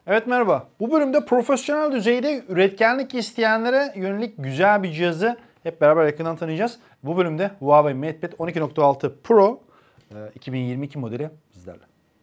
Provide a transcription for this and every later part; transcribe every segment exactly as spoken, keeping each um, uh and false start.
Evet merhaba. Bu bölümde profesyonel düzeyde üretkenlik isteyenlere yönelik güzel bir cihazı hep beraber yakından tanıyacağız. Bu bölümde Huawei MatePad on iki nokta altı Pro iki bin yirmi iki modeli bizlerle.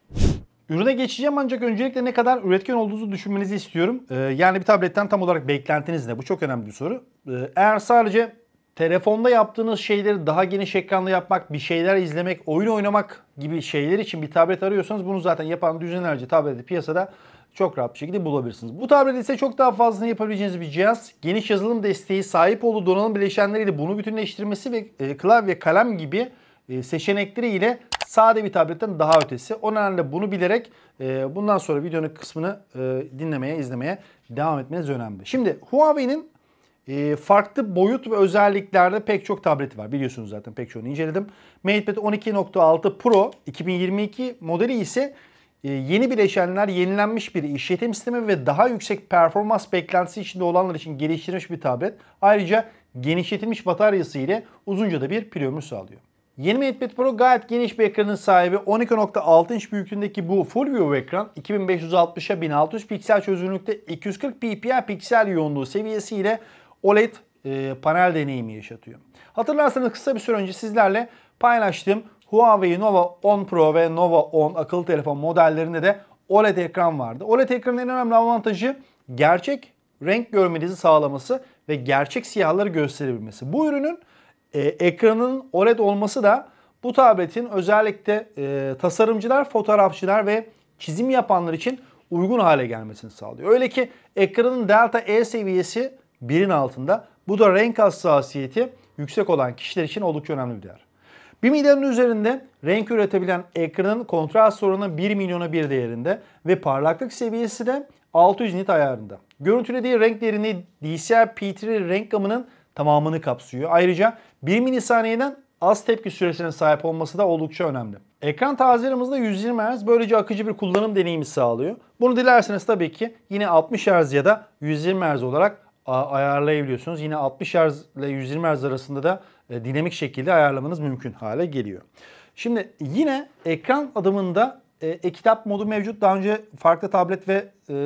Ürüne geçeceğim ancak öncelikle ne kadar üretken olduğunuzu düşünmenizi istiyorum. Yani bir tabletten tam olarak beklentiniz ne? Bu çok önemli bir soru. Eğer sadece telefonda yaptığınız şeyleri daha geniş ekranda yapmak, bir şeyler izlemek, oyun oynamak gibi şeyler için bir tablet arıyorsanız bunu zaten yapan düzenlerce tableti piyasada çok rahat bir şekilde bulabilirsiniz. Bu tablet ise çok daha fazlasını yapabileceğiniz bir cihaz. Geniş yazılım desteği, sahip olduğu donanım bileşenleriyle bunu bütünleştirmesi ve e, klavye, kalem gibi e, seçenekleriyle sade bir tabletten daha ötesi. O nedenle bunu bilerek e, bundan sonra videonun kısmını e, dinlemeye, izlemeye devam etmeniz önemli. Şimdi Huawei'nin e, farklı boyut ve özelliklerde pek çok tableti var. Biliyorsunuz zaten pek çoğunu inceledim. MatePad on iki nokta altı Pro iki bin yirmi iki modeli ise yeni bileşenler, yenilenmiş bir işletim sistemi ve daha yüksek performans beklentisi içinde olanlar için geliştirilmiş bir tablet. Ayrıca genişletilmiş bataryası ile uzunca da bir pil ömrü sağlıyor. Yeni MatePad Pro gayet geniş bir ekranın sahibi. on iki nokta altı inç büyüklüğündeki bu Full View ekran iki bin beş yüz altmışa bin altı yüz piksel çözünürlükte iki yüz kırk ppi piksel yoğunluğu seviyesiyle O L E D e, panel deneyimi yaşatıyor. Hatırlarsanız kısa bir süre önce sizlerle paylaştığım Huawei Nova on Pro ve Nova on akıllı telefon modellerinde de O L E D ekran vardı. O L E D ekranın en önemli avantajı gerçek renk görmenizi sağlaması ve gerçek siyahları gösterebilmesi. Bu ürünün e, ekranın O L E D olması da bu tabletin özellikle e, tasarımcılar, fotoğrafçılar ve çizim yapanlar için uygun hale gelmesini sağlıyor. Öyle ki ekranın Delta E seviyesi birin altında. Bu da renk hassasiyeti yüksek olan kişiler için oldukça önemli bir değer. bir milyonun üzerinde renk üretebilen ekranın kontrast oranı bir milyona bir değerinde ve parlaklık seviyesi de altı yüz nit ayarında. Görüntülediği renk derinliği D C I P üç renk gamının tamamını kapsıyor. Ayrıca bir milisaniyeden az tepki süresine sahip olması da oldukça önemli. Ekran tazeleme hızı da yüz yirmi hertz, böylece akıcı bir kullanım deneyimi sağlıyor. Bunu dilerseniz tabii ki yine altmış hertz ya da yüz yirmi hertz olarak ayarlayabiliyorsunuz. Yine altmış hertz ile yüz yirmi hertz arasında da dinamik şekilde ayarlamanız mümkün hale geliyor. Şimdi yine ekran adımında e-kitap modu mevcut. Daha önce farklı tablet ve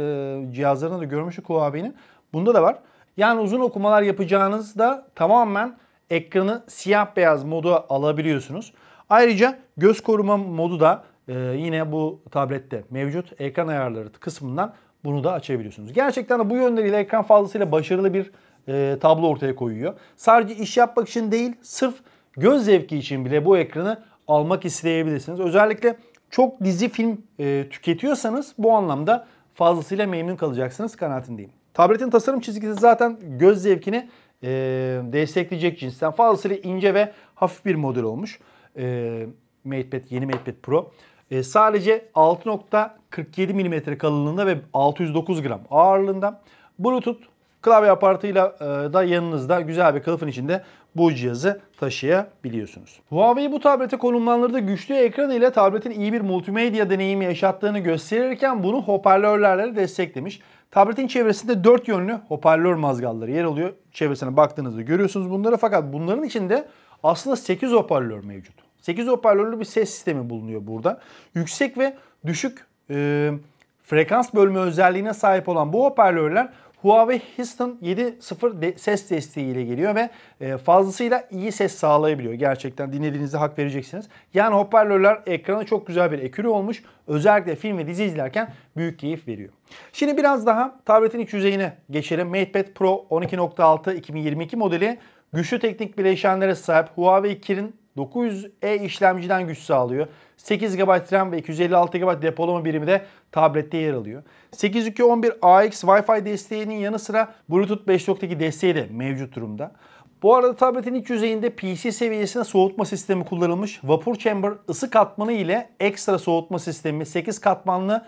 e, cihazlarında da görmüştük Huawei'nin. Bunda da var. Yani uzun okumalar yapacağınızda tamamen ekranı siyah beyaz modu alabiliyorsunuz. Ayrıca göz koruma modu da e, yine bu tablette mevcut. Ekran ayarları kısmından bunu da açabiliyorsunuz. Gerçekten de bu yönleriyle ekran fazlasıyla başarılı bir e, tablo ortaya koyuyor. Sadece iş yapmak için değil, sırf göz zevki için bile bu ekranı almak isteyebilirsiniz. Özellikle çok dizi film e, tüketiyorsanız bu anlamda fazlasıyla memnun kalacaksınız kanaatindeyim. Tabletin tasarım çizgisi zaten göz zevkini e, destekleyecek cinsten. Fazlasıyla ince ve hafif bir model olmuş. E, MatePad, yeni MatePad Pro. E, sadece altı nokta kırk yedi milimetre kalınlığında ve altı yüz dokuz gram ağırlığında. Bluetooth klavye aparatıyla e, da yanınızda güzel bir kılıfın içinde bu cihazı taşıyabiliyorsunuz. Huawei bu tablete konumlandırdığı güçlü ekran ile tabletin iyi bir multimedya deneyimi yaşattığını gösterirken bunu hoparlörlerle desteklemiş. Tabletin çevresinde dört yönlü hoparlör mazgalları yer alıyor. Çevresine baktığınızda görüyorsunuz bunları, fakat bunların içinde aslında sekiz hoparlör mevcut. sekiz hoparlörlü bir ses sistemi bulunuyor burada. Yüksek ve düşük e, frekans bölme özelliğine sahip olan bu hoparlörler Huawei Houston yedi nokta sıfır de ses desteğiyle geliyor ve e, fazlasıyla iyi ses sağlayabiliyor. Gerçekten dinlediğinizde hak vereceksiniz. Yani hoparlörler ekrana çok güzel bir ekürü olmuş. Özellikle film ve dizi izlerken büyük keyif veriyor. Şimdi biraz daha tabletin iç yüzeyine geçelim. MatePad Pro on iki nokta altı iki bin yirmi iki modeli güçlü teknik bileşenlere sahip. Huawei Kirin dokuz yüz E işlemciden güç sağlıyor. sekiz gigabayt RAM ve iki yüz elli altı gigabayt depolama birimi de tablette yer alıyor. sekiz nokta iki nokta on bir A X Wi-Fi desteğinin yanı sıra Bluetooth beş nokta iki desteği de mevcut durumda. Bu arada tabletin iç yüzeyinde P C seviyesinde soğutma sistemi kullanılmış. Vapor Chamber ısı katmanı ile ekstra soğutma sistemi, sekiz katmanlı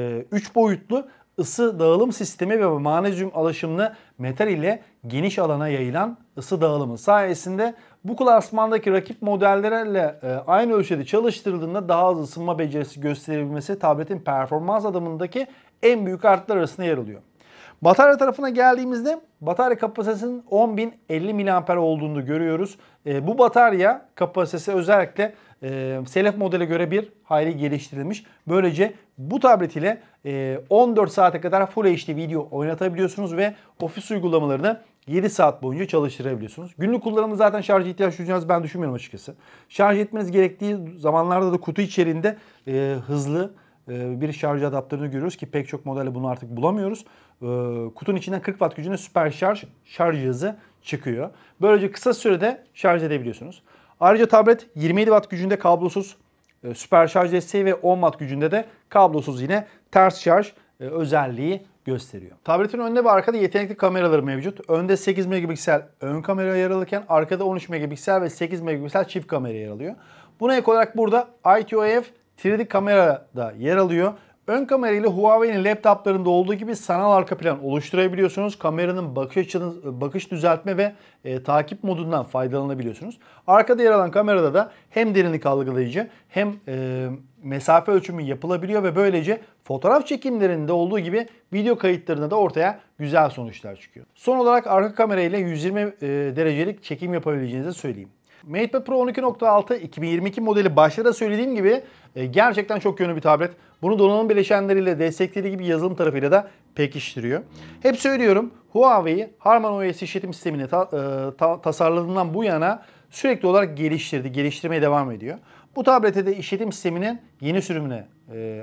üç boyutlu ısı dağılım sistemi ve manezyum alaşımlı metal ile geniş alana yayılan ısı dağılımı sayesinde bu klasmandaki rakip modellerle aynı ölçüde çalıştırıldığında daha az ısınma becerisi gösterebilmesi tabletin performans adımındaki en büyük artılar arasında yer alıyor. Batarya tarafına geldiğimizde batarya kapasitesinin on bin elli miliamper olduğunu görüyoruz. Bu batarya kapasitesi özellikle e, Selef modele göre bir hayli geliştirilmiş. Böylece bu tablet ile e, on dört saate kadar Full H D video oynatabiliyorsunuz ve ofis uygulamalarını yedi saat boyunca çalıştırabiliyorsunuz. Günlük kullanımda zaten şarj ihtiyaç duyacağınızı ben düşünmüyorum açıkçası. Şarj etmeniz gerektiği zamanlarda da kutu içerisinde e, hızlı e, bir şarj adaptörünü görüyoruz ki pek çok modelde bunu artık bulamıyoruz. E, kutunun içinden kırk watt gücünde süper şarj şarj cihazı çıkıyor. Böylece kısa sürede şarj edebiliyorsunuz. Ayrıca tablet yirmi yedi watt gücünde kablosuz e, süper şarj desteği ve on watt gücünde de kablosuz yine ters şarj e, özelliği gösteriyor. Tabletin önünde ve arkada yetenekli kameraları mevcut. Önde sekiz megapiksel ön kamera yer alırken arkada on üç megapiksel ve sekiz megapiksel çift kamera yer alıyor. Buna ek olarak burada I T O F üç D kamera da yer alıyor. Ön kamera ile Huawei'nin laptoplarında olduğu gibi sanal arka plan oluşturabiliyorsunuz. Kameranın bakış açınız, bakış düzeltme ve e, takip modundan faydalanabiliyorsunuz. Arkada yer alan kamerada da hem derinlik algılayıcı hem e, mesafe ölçümü yapılabiliyor ve böylece fotoğraf çekimlerinde olduğu gibi video kayıtlarında da ortaya güzel sonuçlar çıkıyor. Son olarak arka kamera ile yüz yirmi e, derecelik çekim yapabileceğinizi söyleyeyim. MatePad Pro on iki nokta altı iki bin yirmi iki modeli başta da söylediğim gibi e, gerçekten çok yönlü bir tablet. Bunu donanım bileşenleriyle desteklediği gibi yazılım tarafıyla da pekiştiriyor. Hep söylüyorum, Huawei HarmonyOS işletim sistemini ta, e, ta, tasarladığından bu yana sürekli olarak geliştirdi, geliştirmeye devam ediyor. Bu tablete de işletim sisteminin yeni sürümüne e,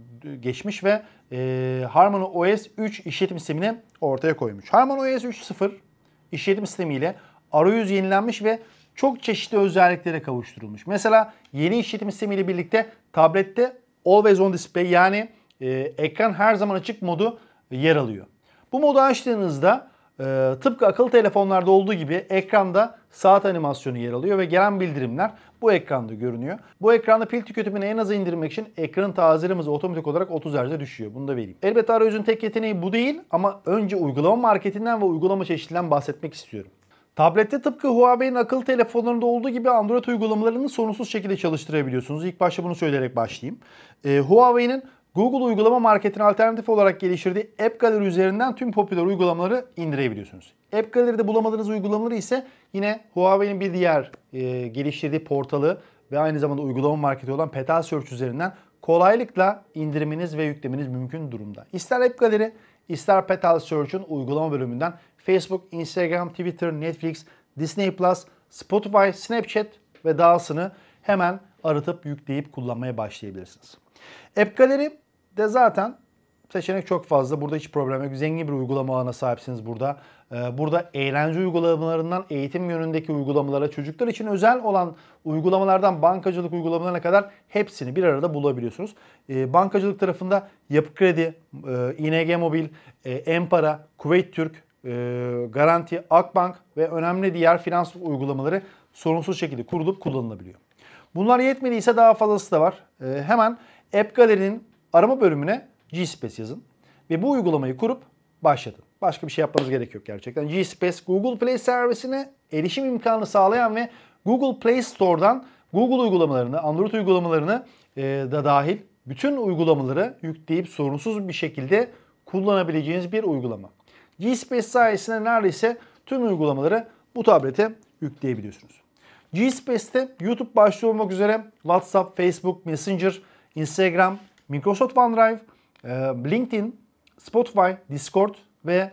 geçmiş ve e, HarmonyOS üç işletim sistemini ortaya koymuş. HarmonyOS üç nokta sıfır işletim sistemiyle arayüz yenilenmiş ve çok çeşitli özelliklere kavuşturulmuş. Mesela yeni işletim sistemiyle birlikte tablette Always On Display yani e, ekran her zaman açık modu yer alıyor. Bu modu açtığınızda e, tıpkı akıllı telefonlarda olduğu gibi ekranda saat animasyonu yer alıyor ve gelen bildirimler bu ekranda görünüyor. Bu ekranda pil tüketimini en aza indirmek için ekranın tazeleme hızı otomatik olarak otuz hertz'e düşüyor. Bunu da vereyim. Elbette arayüzün tek yeteneği bu değil ama önce uygulama marketinden ve uygulama çeşitliliğinden bahsetmek istiyorum. Tablette tıpkı Huawei'nin akıllı telefonlarında olduğu gibi Android uygulamalarını sorunsuz şekilde çalıştırabiliyorsunuz. İlk başta bunu söyleyerek başlayayım. Ee, Huawei'nin Google uygulama marketine alternatif olarak geliştirdiği App Gallery üzerinden tüm popüler uygulamaları indirebiliyorsunuz. App Gallery'de bulamadığınız uygulamaları ise yine Huawei'nin bir diğer e, geliştirdiği portalı ve aynı zamanda uygulama marketi olan Petal Search üzerinden kolaylıkla indirmeniz ve yüklemeniz mümkün durumda. İster App Gallery, ister Petal Search'un uygulama bölümünden Facebook, Instagram, Twitter, Netflix, Disney Plus, Spotify, Snapchat ve dahasını hemen aratıp yükleyip kullanmaya başlayabilirsiniz. App Gallery'de zaten seçenek çok fazla. Burada hiç problem yok. Zengin bir uygulama ağına sahipsiniz burada. Burada eğlence uygulamalarından eğitim yönündeki uygulamalara, çocuklar için özel olan uygulamalardan bankacılık uygulamalarına kadar hepsini bir arada bulabiliyorsunuz. Bankacılık tarafında Yapı Kredi, İ N G Mobil, Empara, Kuveyt Türk, Garanti, Akbank ve önemli diğer finans uygulamaları sorunsuz şekilde kurulup kullanılabiliyor. Bunlar yetmediyse daha fazlası da var. Hemen App Gallery'nin arama bölümüne G-Space yazın ve bu uygulamayı kurup başlatın. Başka bir şey yapmanız gerek yok gerçekten. G-Space Google Play servisine erişim imkanı sağlayan ve Google Play Store'dan Google uygulamalarını, Android uygulamalarını e, da dahil bütün uygulamaları yükleyip sorunsuz bir şekilde kullanabileceğiniz bir uygulama. G-Space sayesinde neredeyse tüm uygulamaları bu tablete yükleyebiliyorsunuz. G-Space'te YouTube başta olmak üzere WhatsApp, Facebook, Messenger, Instagram, Microsoft OneDrive, LinkedIn, Spotify, Discord ve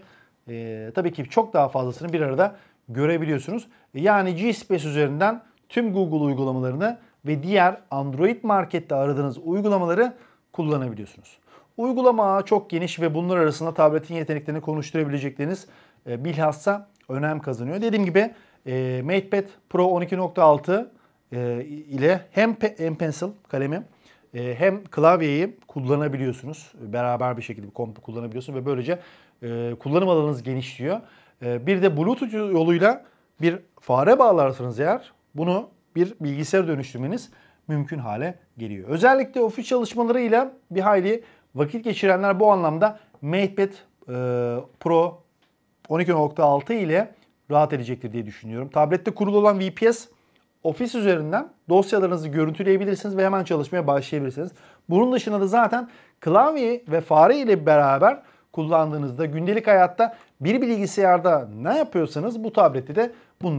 e, tabii ki çok daha fazlasını bir arada görebiliyorsunuz. Yani G-Space üzerinden tüm Google uygulamalarını ve diğer Android markette aradığınız uygulamaları kullanabiliyorsunuz. Uygulama ağı çok geniş ve bunlar arasında tabletin yeteneklerini konuşturabilecekleriniz e, bilhassa önem kazanıyor. Dediğim gibi e, MatePad Pro on iki nokta altı e, ile hem M Pencil kalemi e, hem klavyeyi kullanabiliyorsunuz. Beraber bir şekilde bir kompu kullanabiliyorsunuz ve böylece e, kullanım alanınız genişliyor. E, bir de Bluetooth yoluyla bir fare bağlarsanız eğer bunu bir bilgisayara dönüştürmeniz mümkün hale geliyor. Özellikle ofis çalışmalarıyla bir hayli vakit geçirenler bu anlamda MatePad e, Pro on iki nokta altı ile rahat edecektir diye düşünüyorum. Tablette kurulu olan V P S ofis üzerinden dosyalarınızı görüntüleyebilirsiniz ve hemen çalışmaya başlayabilirsiniz. Bunun dışında da zaten klavye ve fare ile beraber kullandığınızda gündelik hayatta bir bilgisayarda ne yapıyorsanız bu tablette de bunları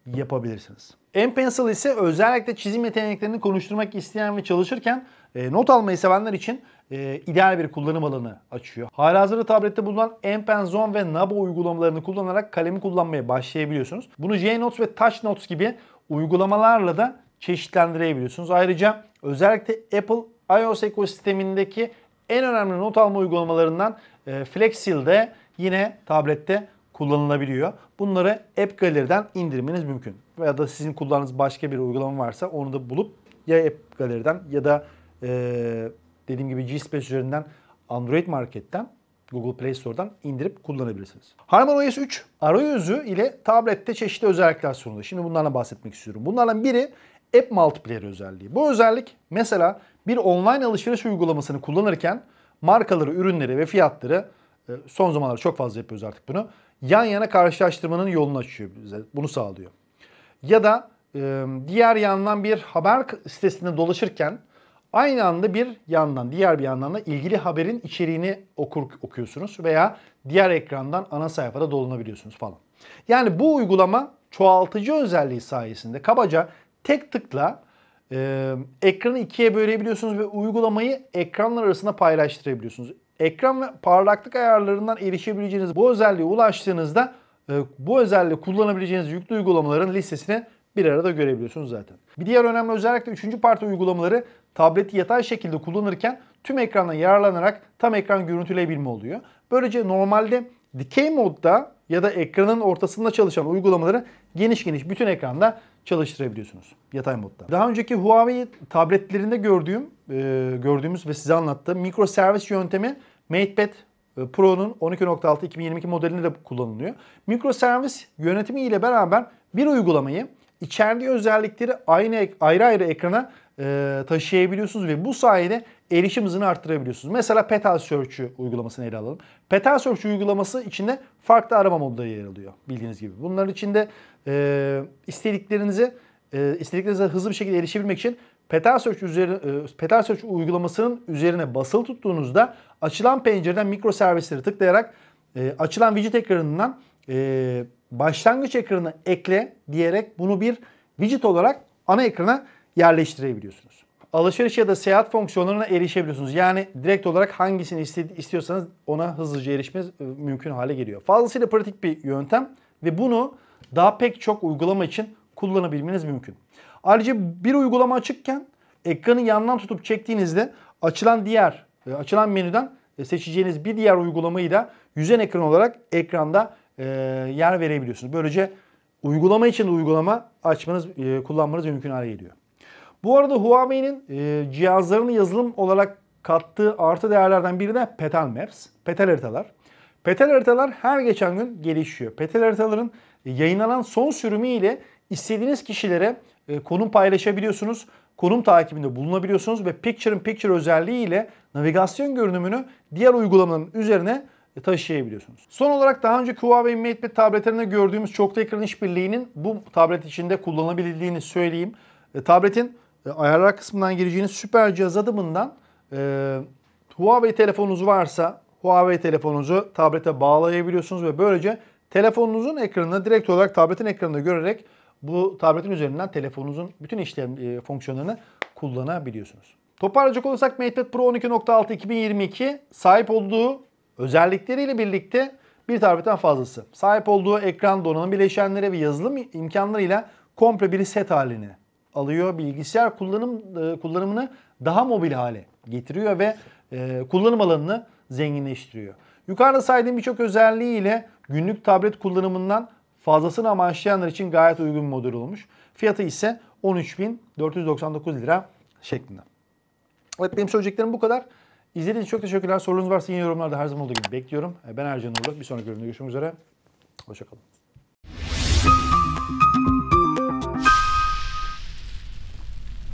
yapabilirsiniz. M-Pencil ise özellikle çizim yeteneklerini konuşturmak isteyen ve çalışırken e, not almayı sevenler için e, ideal bir kullanım alanı açıyor. Halihazırda tablette bulunan M-Pen Zone ve Nabo uygulamalarını kullanarak kalemi kullanmaya başlayabiliyorsunuz. Bunu J-Notes ve Touch Notes gibi uygulamalarla da çeşitlendirebiliyorsunuz. Ayrıca özellikle Apple iOS ekosistemindeki en önemli not alma uygulamalarından e, Flexil de yine tablette kullanılabiliyor. Bunları App Gallery'den indirmeniz mümkün. Veya da sizin kullandığınız başka bir uygulama varsa onu da bulup ya App Gallery'den ya da e, dediğim gibi G-Space üzerinden Android Market'ten, Google Play Store'dan indirip kullanabilirsiniz. HarmonyOS üç arayüzü ile tablette çeşitli özellikler sunuluyor. Şimdi bunlardan bahsetmek istiyorum. Bunlardan biri App Multiplayer özelliği. Bu özellik mesela bir online alışveriş uygulamasını kullanırken markaları, ürünleri ve fiyatları, son zamanlarda çok fazla yapıyoruz artık bunu, yan yana karşılaştırmanın yolunu açıyor bize. Bunu sağlıyor. Ya da diğer yandan bir haber sitesinde dolaşırken aynı anda bir yandan, diğer bir yandan da ilgili haberin içeriğini okur, okuyorsunuz veya diğer ekrandan ana sayfada dolanabiliyorsunuz falan. Yani bu uygulama çoğaltıcı özelliği sayesinde kabaca tek tıkla e, ekranı ikiye bölebiliyorsunuz ve uygulamayı ekranlar arasında paylaştırabiliyorsunuz. Ekran ve parlaklık ayarlarından erişebileceğiniz bu özelliğe ulaştığınızda e, bu özelliği kullanabileceğiniz yüklü uygulamaların listesini bir arada görebiliyorsunuz zaten. Bir diğer önemli özellik de üçüncü parti uygulamaları tableti yatay şekilde kullanırken tüm ekrandan yararlanarak tam ekran görüntüleyebilme oluyor. Böylece normalde dikey modda ya da ekranın ortasında çalışan uygulamaları geniş geniş bütün ekranda çalıştırabiliyorsunuz yatay modda. Daha önceki Huawei tabletlerinde gördüğüm, e, gördüğümüz ve size anlattığım mikroservis yöntemi MatePad Pro'nun on iki nokta altı iki bin yirmi iki modelinde de kullanılıyor. Mikroservis yönetimi ile beraber bir uygulamayı içerdiği özellikleri aynı ayrı ayrı ekrana e, taşıyabiliyorsunuz ve bu sayede erişim hızını arttırabiliyorsunuz. Mesela Petal Search uygulamasını ele alalım. Petal Search uygulaması içinde farklı arama modları yer alıyor bildiğiniz gibi. Bunların içinde e, istediklerinizi e, istediklerinize hızlı bir şekilde erişebilmek için Petal Search, üzeri, e, Petal Search uygulamasının üzerine basılı tuttuğunuzda açılan pencereden mikro servisleri tıklayarak e, açılan widget ekranından e, başlangıç ekranına ekle diyerek bunu bir widget olarak ana ekrana yerleştirebiliyorsunuz. Alışveriş ya da seyahat fonksiyonlarına erişebiliyorsunuz. Yani direkt olarak hangisini istiyorsanız ona hızlıca erişmeniz mümkün hale geliyor. Fazlasıyla pratik bir yöntem ve bunu daha pek çok uygulama için kullanabilmeniz mümkün. Ayrıca bir uygulama açıkken ekranı yandan tutup çektiğinizde açılan diğer açılan menüden seçeceğiniz bir diğer uygulamayı da yüzen ekran olarak ekranda e, yer verebiliyorsunuz. Böylece uygulama için de uygulama açmanız, e, kullanmanız mümkün hale geliyor. Bu arada Huawei'nin e, cihazlarını yazılım olarak kattığı artı değerlerden biri de Petal Maps, Petal haritalar. Petal haritalar her geçen gün gelişiyor. Petal haritaların yayınlanan son sürümü ile istediğiniz kişilere e, konum paylaşabiliyorsunuz. Konum takibinde bulunabiliyorsunuz ve Picture in Picture özelliği ile navigasyon görünümünü diğer uygulamaların üzerine taşıyabiliyorsunuz. Son olarak daha önceki Huawei MatePad tabletlerinde gördüğümüz çoklu ekran işbirliğinin bu tablet içinde kullanabildiğini söyleyeyim. E, tabletin e, ayarlar kısmından gireceğiniz süper cihaz adımından e, Huawei telefonunuz varsa Huawei telefonunuzu tablete bağlayabiliyorsunuz ve böylece telefonunuzun ekranını direkt olarak tabletin ekranında görerek bu tabletin üzerinden telefonunuzun bütün işlem e, fonksiyonlarını kullanabiliyorsunuz. Toparlayacak olursak MatePad Pro on iki nokta altı iki bin yirmi iki sahip olduğu özellikleriyle birlikte bir tabletten fazlası. Sahip olduğu ekran, donanım bileşenleri ve yazılım imkanlarıyla komple bir set halini alıyor. Bilgisayar kullanım e, kullanımını daha mobil hale getiriyor ve e, kullanım alanını zenginleştiriyor. Yukarıda saydığım birçok özelliğiyle günlük tablet kullanımından fazlasını amaçlayanlar için gayet uygun bir model olmuş. Fiyatı ise on üç bin dört yüz doksan dokuz lira şeklinde. Evet, benim söyleyeceklerim bu kadar. İzlediğiniz için çok teşekkürler. Sorunuz varsa yine yorumlarda her zaman olduğu gibi bekliyorum. Ben Ercan Uğurlu. Bir sonraki bölümde görüşmek üzere. Hoşça kalın.